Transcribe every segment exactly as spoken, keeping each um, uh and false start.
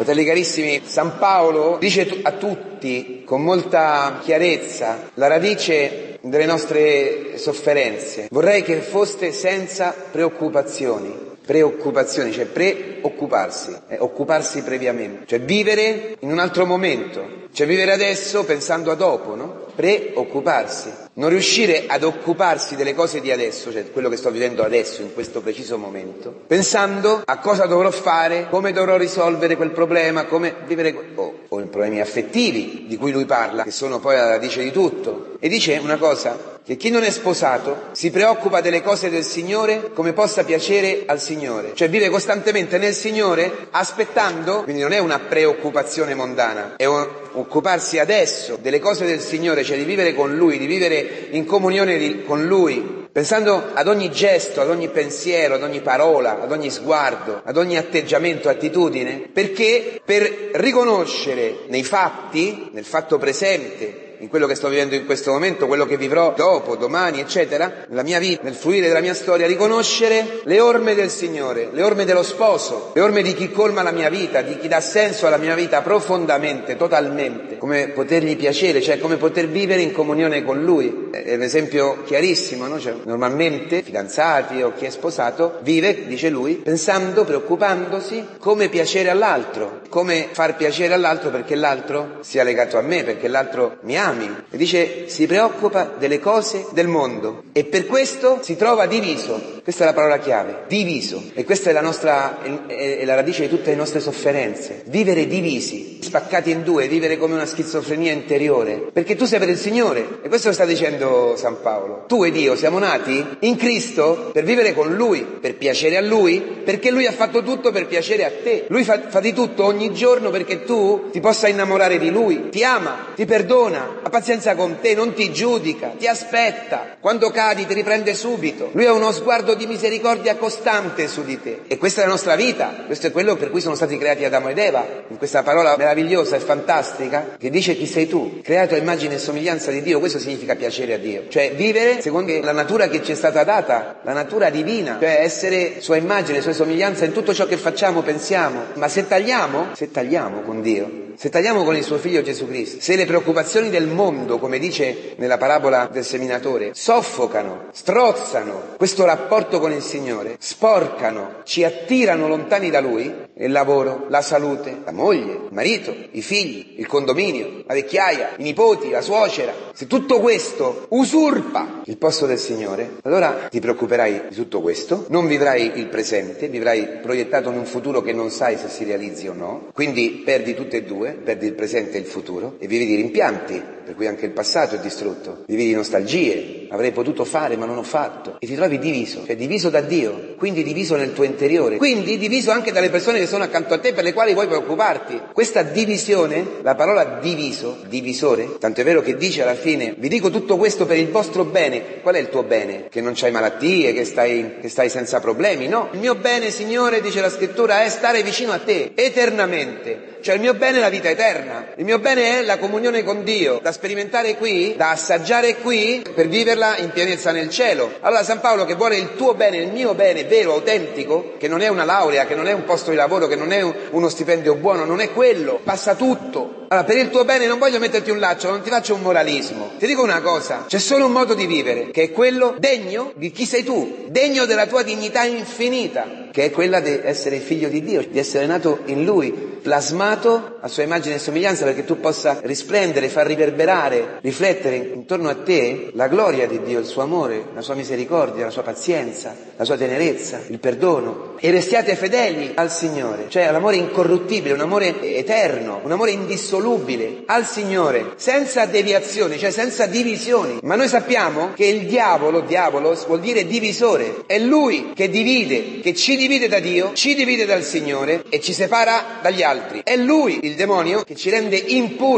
Fratelli carissimi, San Paolo dice a tutti con molta chiarezza la radice delle nostre sofferenze. Vorrei che foste senza preoccupazioni. Preoccupazioni, cioè preoccuparsi, eh, occuparsi previamente, cioè vivere in un altro momento, cioè vivere adesso pensando a dopo, no? Preoccuparsi, non riuscire ad occuparsi delle cose di adesso, cioè quello che sto vivendo adesso in questo preciso momento, pensando a cosa dovrò fare, come dovrò risolvere quel problema, come vivere o, o i problemi affettivi di cui lui parla, che sono poi alla radice di tutto. E dice una cosa, che chi non è sposato si preoccupa delle cose del Signore come possa piacere al Signore, cioè vive costantemente nel Signore aspettando, quindi non è una preoccupazione mondana, è un occuparsi adesso delle cose del Signore, cioè di vivere con Lui, di vivere in comunione di, con Lui, pensando ad ogni gesto, ad ogni pensiero, ad ogni parola, ad ogni sguardo, ad ogni atteggiamento, attitudine, perché per riconoscere nei fatti, nel fatto presente, in quello che sto vivendo in questo momento, quello che vivrò dopo, domani, eccetera, nella mia vita, nel fluire della mia storia, riconoscere le orme del Signore, le orme dello sposo, le orme di chi colma la mia vita, di chi dà senso alla mia vita profondamente, totalmente, come potergli piacere, cioè come poter vivere in comunione con Lui. È un esempio chiarissimo, no? Cioè, normalmente, fidanzati o chi è sposato, vive, dice lui, pensando, preoccupandosi come piacere all'altro, come far piacere all'altro perché l'altro sia legato a me, perché l'altro mi ama. E dice, si preoccupa delle cose del mondo e per questo si trova diviso. Questa è la parola chiave, diviso. E questa è la nostra, è, è la radice di tutte le nostre sofferenze. Vivere divisi, spaccati in due, vivere come una schizofrenia interiore. Perché tu sei per il Signore. E questo lo sta dicendo San Paolo. Tu ed io siamo nati in Cristo per vivere con Lui, per piacere a Lui, perché Lui ha fatto tutto per piacere a te. Lui fa, fa di tutto ogni giorno perché tu ti possa innamorare di Lui. Ti ama, ti perdona, ha pazienza con te, non ti giudica, ti aspetta. Quando cadi ti riprende subito. Lui ha uno sguardo di misericordia costante su di te. E questa è la nostra vita. Questo è quello per cui sono stati creati Adamo ed Eva. In questa parola meravigliosa e fantastica che dice chi sei tu, creato a immagine e somiglianza di Dio. Questo significa piacere a Dio. Cioè vivere secondo la natura che ci è stata data, la natura divina. Cioè essere sua immagine, sua somiglianza in tutto ciò che facciamo, pensiamo. Ma se tagliamo, se tagliamo con Dio, se tagliamo con il suo figlio Gesù Cristo, se le preoccupazioni del mondo, come dice nella parabola del seminatore, soffocano, strozzano questo rapporto con il Signore, sporcano, ci attirano lontani da Lui, il lavoro, la salute, la moglie, il marito, i figli, il condominio, la vecchiaia, i nipoti, la suocera, se tutto questo usurpa il posto del Signore, allora ti preoccuperai di tutto questo, non vivrai il presente, vivrai proiettato in un futuro che non sai se si realizzi o no, quindi perdi tutte e due, perdi il presente e il futuro e vivi di rimpianti, per cui anche il passato è distrutto, vivi di nostalgie, avrei potuto fare ma non ho fatto e ti trovi diviso, cioè diviso da Dio, quindi diviso nel tuo interiore, quindi diviso anche dalle persone che sono accanto a te per le quali vuoi preoccuparti. Questa divisione, la parola diviso, divisore, tanto è vero che dice alla fine vi dico tutto questo per il vostro bene. Qual è il tuo bene? Che non c'hai malattie, che stai, che stai senza problemi? No, il mio bene, Signore, dice la scrittura, è stare vicino a te eternamente. Cioè il mio bene è la vita eterna, il mio bene è la comunione con Dio, da sperimentare qui, da assaggiare qui, per viverla in pienezza nel cielo. Allora San Paolo, che vuole il tuo bene, il mio bene vero, autentico, che non è una laurea, che non è un posto di lavoro, che non è uno stipendio buono, non è quello, passa tutto. Allora per il tuo bene non voglio metterti un laccio, non ti faccio un moralismo, ti dico una cosa, c'è solo un modo di vivere, che è quello degno di chi sei tu, degno della tua dignità infinita, che è quella di essere figlio di Dio, di essere nato in Lui, plasmato a sua immagine e somiglianza, perché tu possa risplendere, far riverberare, riflettere intorno a te la gloria di Dio, il suo amore, la sua misericordia, la sua pazienza, la sua tenerezza, il perdono. E restiate fedeli al Signore, cioè all'amore incorruttibile, un amore eterno, un amore indissolubile al Signore, senza deviazioni, cioè senza divisioni. Ma noi sappiamo che il diavolo, diavolos, vuol dire divisore, è lui che divide, che ci divide da Dio, ci divide dal Signore e ci separa dagli altri. È lui, il demonio, che ci rende impuri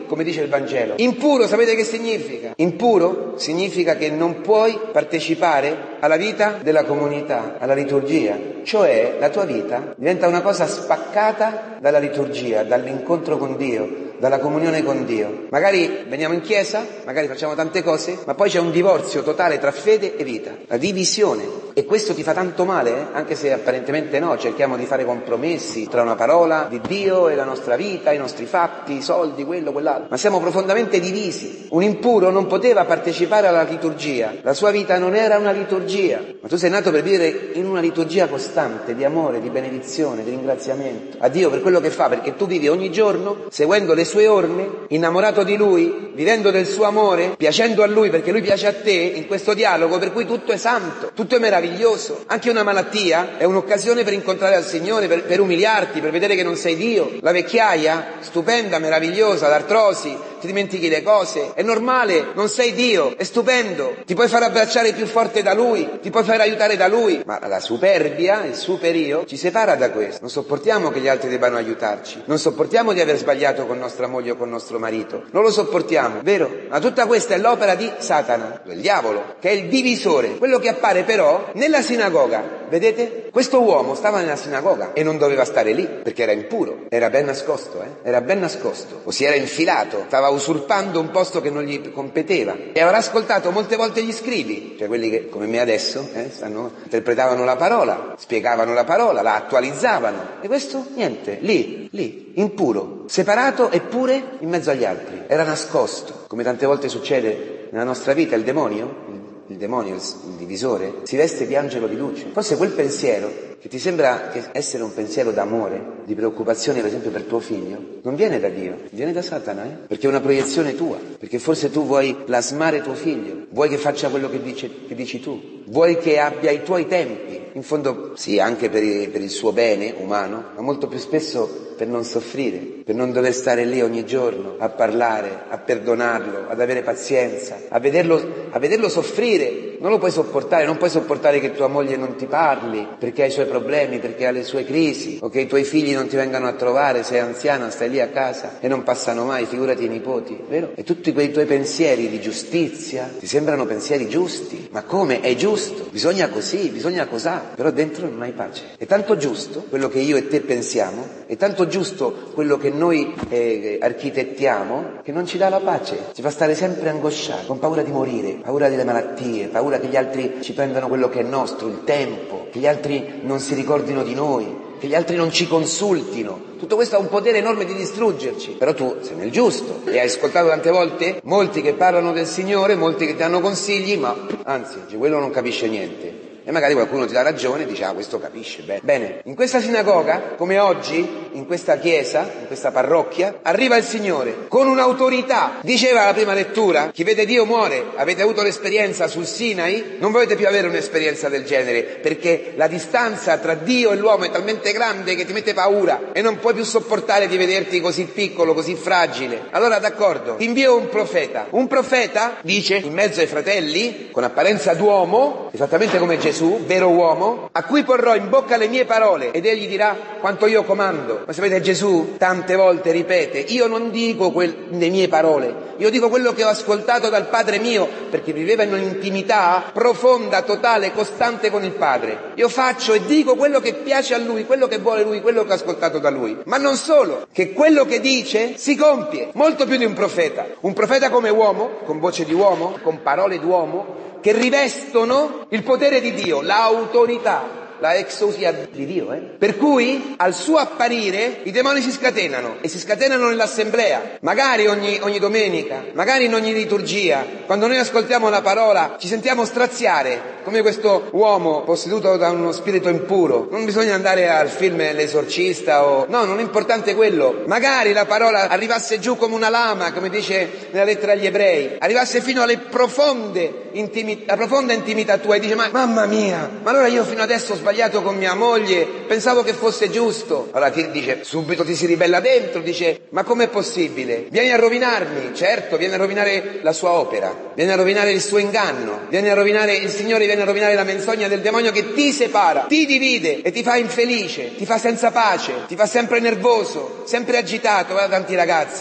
come dice il Vangelo. Impuro, sapete che significa? Impuro significa che non puoi partecipare alla vita della comunità, alla liturgia. Cioè la tua vita diventa una cosa spaccata dalla liturgia, dall'incontro con Dio, dalla comunione con Dio. Magari veniamo in chiesa, magari facciamo tante cose, ma poi c'è un divorzio totale tra fede e vita, la divisione. E questo ti fa tanto male, eh? Anche se apparentemente no, cerchiamo di fare compromessi tra una parola di Dio e la nostra vita, i nostri fatti, i soldi, quello, quell'altro. Ma siamo profondamente divisi. Un impuro non poteva partecipare alla liturgia, la sua vita non era una liturgia. Ma tu sei nato per vivere in una liturgia costante, di amore, di benedizione, di ringraziamento a Dio per quello che fa, perché tu vivi ogni giorno seguendo le sue orme, innamorato di Lui, vivendo del suo amore, piacendo a Lui perché Lui piace a te, in questo dialogo per cui tutto è santo, tutto è meraviglioso. Anche una malattia è un'occasione per incontrare al Signore, per, per umiliarti, per vedere che non sei Dio. La vecchiaia, stupenda, meravigliosa, l'artrosi, ti dimentichi le cose, è normale, non sei Dio, è stupendo, ti puoi far abbracciare più forte da Lui, ti puoi far aiutare da Lui, ma la superbia, il superio, ci separa da questo. Non sopportiamo che gli altri debbano aiutarci, non sopportiamo di aver sbagliato con nostra moglie o con nostro marito, non lo sopportiamo, vero? Ma tutta questa è l'opera di Satana, del diavolo, che è il divisore, quello che appare però nella sinagoga. Vedete? Questo uomo stava nella sinagoga e non doveva stare lì, perché era impuro, era ben nascosto, eh? Era ben nascosto, o si era infilato, stava usurpando un posto che non gli competeva, e avrà ascoltato molte volte gli scribi, cioè quelli che, come me adesso, eh, stanno, interpretavano la parola, spiegavano la parola, la attualizzavano, e questo, niente, lì, lì, impuro, separato eppure in mezzo agli altri, era nascosto, come tante volte succede nella nostra vita. Il demonio, il demonio, il, il divisore, si veste di angelo di luce. Forse quel pensiero che ti sembra che essere un pensiero d'amore, di preoccupazione per esempio per tuo figlio, non viene da Dio, viene da Satana, eh? Perché è una proiezione tua, perché forse tu vuoi plasmare tuo figlio, vuoi che faccia quello che, dice, che dici tu, vuoi che abbia i tuoi tempi, in fondo sì, anche per il, per il suo bene umano, ma molto più spesso per non soffrire, per non dover stare lì ogni giorno a parlare, a perdonarlo, ad avere pazienza, a vederlo, a vederlo soffrire. Non lo puoi sopportare, non puoi sopportare che tua moglie non ti parli perché ha i suoi problemi, perché ha le sue crisi, o che i tuoi figli non ti vengano a trovare, sei anziana, stai lì a casa e non passano mai, figurati i nipoti, vero? E tutti quei tuoi pensieri di giustizia ti sembrano pensieri giusti, ma come? È giusto, bisogna così, bisogna cosà, però dentro non hai pace. È tanto giusto quello che io e te pensiamo, è tanto giusto quello che noi eh, architettiamo, che non ci dà la pace, ci fa stare sempre angosciati, con paura di morire, paura delle malattie, paura che gli altri ci prendano quello che è nostro, il tempo, che gli altri non si ricordino di noi, che gli altri non ci consultino. Tutto questo ha un potere enorme di distruggerci, però tu sei nel giusto e hai ascoltato tante volte molti che parlano del Signore, molti che ti danno consigli, ma anzi, quello non capisce niente. E magari qualcuno ti dà ragione e dice, ah, questo capisce bene. Bene, in questa sinagoga, come oggi, in questa chiesa, in questa parrocchia, arriva il Signore con un'autorità. Diceva la prima lettura, chi vede Dio muore. Avete avuto l'esperienza sul Sinai? Non volete più avere un'esperienza del genere, perché la distanza tra Dio e l'uomo è talmente grande che ti mette paura e non puoi più sopportare di vederti così piccolo, così fragile. Allora d'accordo, ti invio un profeta. Un profeta, dice, in mezzo ai fratelli, con apparenza d'uomo, esattamente come Gesù, vero uomo, a cui porrò in bocca le mie parole ed egli dirà quanto io comando. Ma sapete, Gesù tante volte ripete, io non dico quel, le mie parole, io dico quello che ho ascoltato dal Padre mio, perché viveva in un'intimità profonda, totale, costante con il Padre. Io faccio e dico quello che piace a Lui, quello che vuole Lui, quello che ho ascoltato da Lui. Ma non solo, che quello che dice si compie, molto più di un profeta. Un profeta come uomo, con voce di uomo, con parole d'uomo, che rivestono il potere di Dio, l'autorità, la exousia di Dio, eh? Per cui al suo apparire i demoni si scatenano e si scatenano nell'assemblea, magari ogni, ogni domenica, magari in ogni liturgia. Quando noi ascoltiamo la parola ci sentiamo straziare come questo uomo posseduto da uno spirito impuro. Non bisogna andare al film L'esorcista o no, non è importante quello. Magari la parola arrivasse giù come una lama, come dice nella lettera agli Ebrei, arrivasse fino alle profonde intimità, la profonda intimità tua, e dice, ma mamma mia, ma allora io fino adesso ho sbagliato con mia moglie, pensavo che fosse giusto. Allora ti dice, subito ti si ribella dentro, dice, ma com'è possibile? Vieni a rovinarmi. Certo, viene a rovinare la sua opera, viene a rovinare il suo inganno, viene a rovinare, il Signore viene a rovinare la menzogna del demonio che ti separa, ti divide e ti fa infelice, ti fa senza pace, ti fa sempre nervoso, sempre agitato. Guarda tanti ragazzi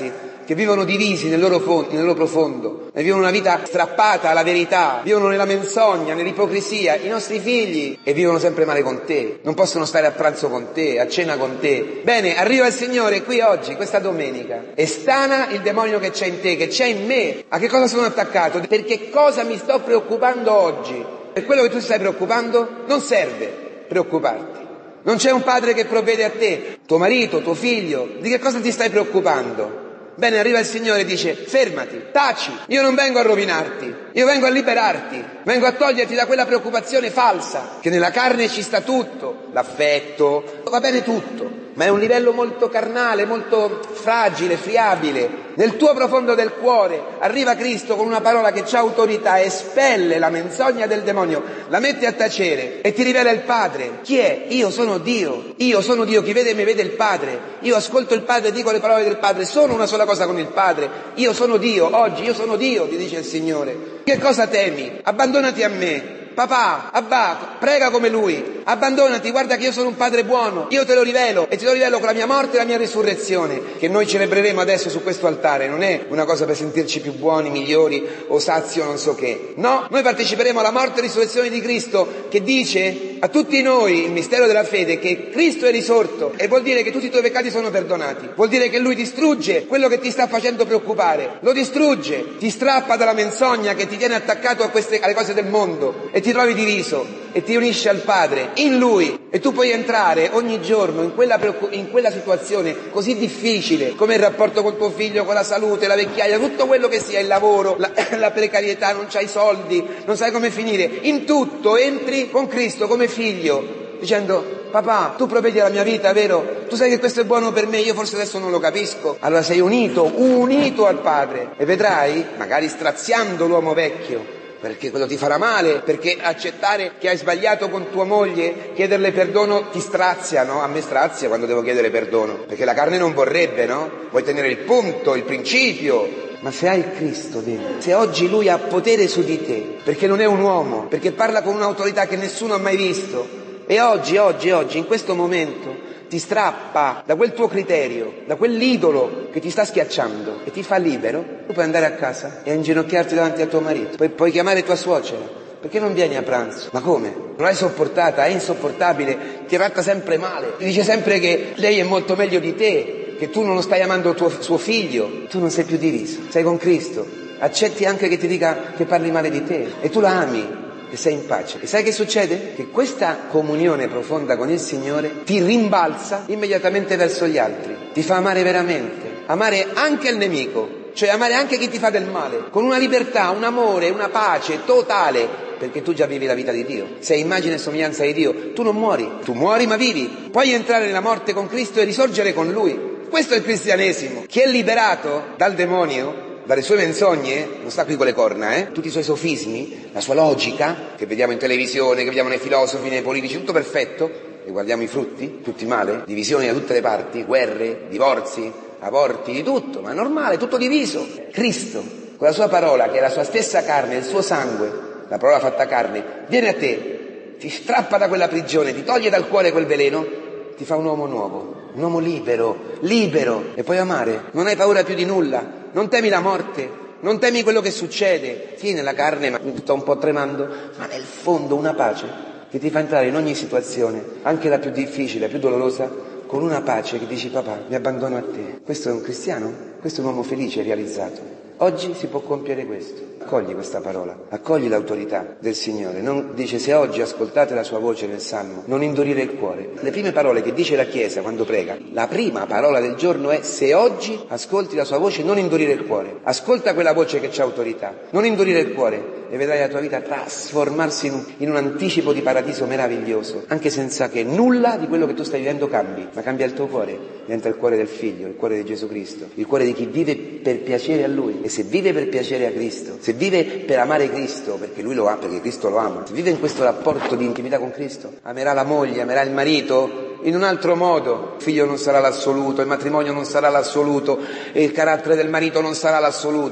che vivono divisi nel loro, fondo, nel loro profondo, e vivono una vita strappata alla verità, vivono nella menzogna, nell'ipocrisia, i nostri figli, e vivono sempre male con te, non possono stare a pranzo con te, a cena con te. Bene, arriva il Signore qui oggi, questa domenica, e stana il demonio che c'è in te, che c'è in me. A che cosa sono attaccato? Perché cosa mi sto preoccupando oggi? Per quello che tu stai preoccupando non serve preoccuparti. Non c'è un padre che provvede a te, tuo marito, tuo figlio, di che cosa ti stai preoccupando? Bene, arriva il Signore e dice: fermati, taci, io non vengo a rovinarti, io vengo a liberarti, vengo a toglierti da quella preoccupazione falsa, che nella carne ci sta tutto, l'affetto, va bene tutto, ma è un livello molto carnale, molto fragile, friabile. Nel tuo profondo del cuore arriva Cristo con una parola che ha autorità, espelle la menzogna del demonio, la mette a tacere e ti rivela il Padre. Chi è? Io sono Dio, io sono Dio, chi vede me vede il Padre, io ascolto il Padre, dico le parole del Padre, sono una sola cosa con il Padre, io sono Dio, oggi io sono Dio, ti dice il Signore. Che cosa temi? Abbandonati a me. Papà, Abba, prega come Lui, abbandonati, guarda che io sono un Padre buono, io te lo rivelo e te lo rivelo con la mia morte e la mia risurrezione, che noi celebreremo adesso su questo altare. Non è una cosa per sentirci più buoni, migliori o sazi o non so che. No, noi parteciperemo alla morte e risurrezione di Cristo, che dice a tutti noi il mistero della fede che Cristo è risorto, e vuol dire che tutti i tuoi peccati sono perdonati, vuol dire che Lui distrugge quello che ti sta facendo preoccupare, lo distrugge, ti strappa dalla menzogna che ti tiene attaccato a queste, alle cose del mondo, e ti trovi diviso e ti unisce al Padre in Lui, e tu puoi entrare ogni giorno in quella, in quella situazione così difficile come il rapporto col tuo figlio, con la salute, la vecchiaia, tutto quello che sia, il lavoro, la, la precarietà, non c'hai soldi, non sai come finire, in tutto entri con Cristo come figlio dicendo: papà, tu provvedi alla mia vita, vero? Tu sai che questo è buono per me, io forse adesso non lo capisco. Allora sei unito, unito al Padre, e vedrai, magari straziando l'uomo vecchio, perché quello ti farà male, perché accettare che hai sbagliato con tua moglie, chiederle perdono ti strazia, no? A me strazia quando devo chiedere perdono, perché la carne non vorrebbe, no? Vuoi tenere il punto, il principio. Ma se hai il Cristo dentro, se oggi Lui ha potere su di te, perché non è un uomo, perché parla con un'autorità che nessuno ha mai visto, e oggi, oggi, oggi, in questo momento ti strappa da quel tuo criterio, da quell'idolo che ti sta schiacciando e ti fa libero, tu puoi andare a casa e inginocchiarti davanti a tuo marito, puoi, puoi chiamare tua suocera: perché non vieni a pranzo? Ma come? Non l'hai sopportata, è insopportabile, ti tratta sempre male, ti dice sempre che lei è molto meglio di te, che tu non stai amando tuo, suo figlio, tu non sei più diviso, sei con Cristo, accetti anche che ti dica che parli male di te, e tu la ami e sei in pace. E sai che succede? Che questa comunione profonda con il Signore ti rimbalza immediatamente verso gli altri, ti fa amare veramente, amare anche il nemico, cioè amare anche chi ti fa del male, con una libertà, un amore, una pace totale, perché tu già vivi la vita di Dio, sei immagine e somiglianza di Dio, tu non muori, tu muori ma vivi, puoi entrare nella morte con Cristo e risorgere con Lui. Questo è il cristianesimo. Chi è liberato dal demonio, dalle sue menzogne, non sta qui con le corna, eh? Tutti i suoi sofismi, la sua logica, che vediamo in televisione, che vediamo nei filosofi, nei politici, tutto perfetto, e guardiamo i frutti, tutti male, divisioni da tutte le parti, guerre, divorzi, aborti, di tutto, ma è normale, tutto diviso. Cristo, con la sua parola, che è la sua stessa carne, il suo sangue, la parola fatta carne, viene a te, ti strappa da quella prigione, ti toglie dal cuore quel veleno, ti fa un uomo nuovo, un uomo libero, libero, e puoi amare, non hai paura più di nulla. Non temi la morte, non temi quello che succede. Sì, nella carne ma sto un po' tremando, ma nel fondo una pace che ti fa entrare in ogni situazione, anche la più difficile, la più dolorosa, con una pace che dici: papà, mi abbandono a te. Questo è un cristiano? Questo è un uomo felice e realizzato. Oggi si può compiere questo. Accogli questa parola, accogli l'autorità del Signore. Non dice: se oggi ascoltate la sua voce nel Salmo, non indurire il cuore. Le prime parole che dice la Chiesa quando prega, la prima parola del giorno è: se oggi ascolti la sua voce, non indurire il cuore. Ascolta quella voce che c'ha autorità, non indurire il cuore, e vedrai la tua vita trasformarsi in un, in un anticipo di paradiso meraviglioso, anche senza che nulla di quello che tu stai vivendo cambi, ma cambia il tuo cuore, diventa il cuore del Figlio, il cuore di Gesù Cristo, il cuore di chi vive per piacere a Lui. E se vive per piacere a Cristo, se vive per amare Cristo, perché Lui lo ama, perché Cristo lo ama, se vive in questo rapporto di intimità con Cristo, amerà la moglie, amerà il marito in un altro modo. Il figlio non sarà l'assoluto, il matrimonio non sarà l'assoluto, e il carattere del marito non sarà l'assoluto.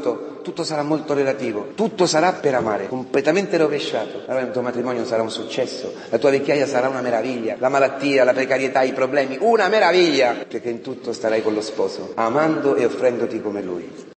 tutto sarà molto relativo, tutto sarà per amare, completamente rovesciato. Allora il tuo matrimonio sarà un successo, la tua vecchiaia sarà una meraviglia, la malattia, la precarietà, i problemi, una meraviglia, perché in tutto starai con lo sposo, amando e offrendoti come lui.